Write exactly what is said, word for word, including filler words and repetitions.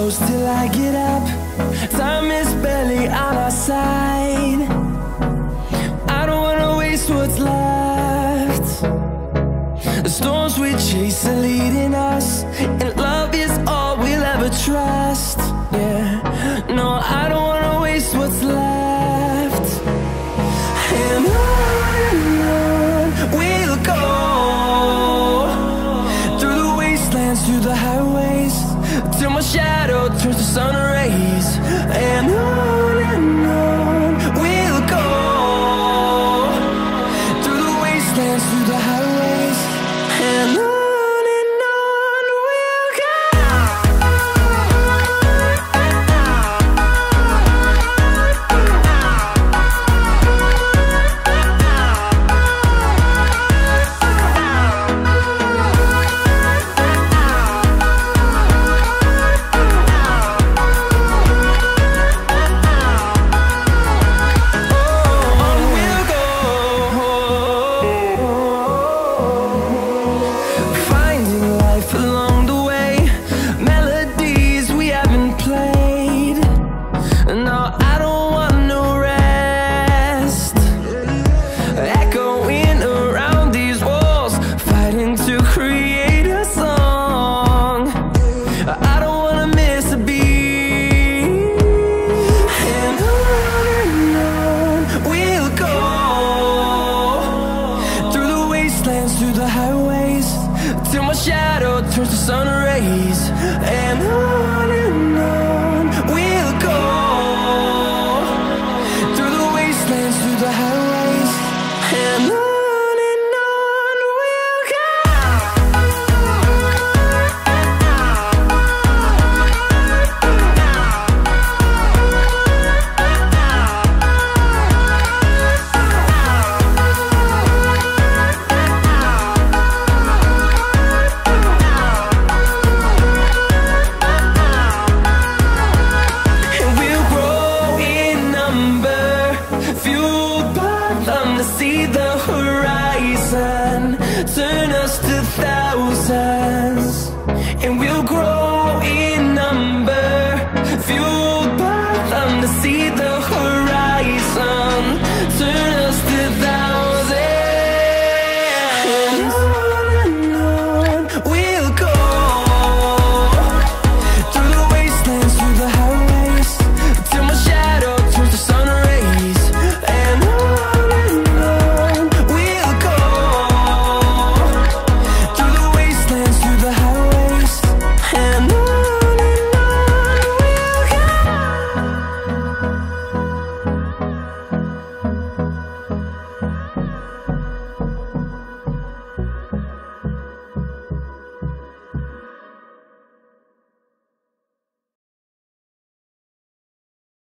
close till I get up. Time is barely on our side. I don't wanna waste what's left. The storms we chase are leading us, and love is all we'll ever trust. Yeah, no, I don't wanna waste what's left. And on and on we'll go, through the wastelands, through the highways, till my shadow turns to sun rays. And on and on we'll go, through the wastelands, through the highways, and on. Through the highways, till my shadow turns to sun rays. And on and on we'll go, through the wastelands, through the highways, and on. See the horizon turn us to thousands, and we'll grow in number, fueled by them to see the horizon.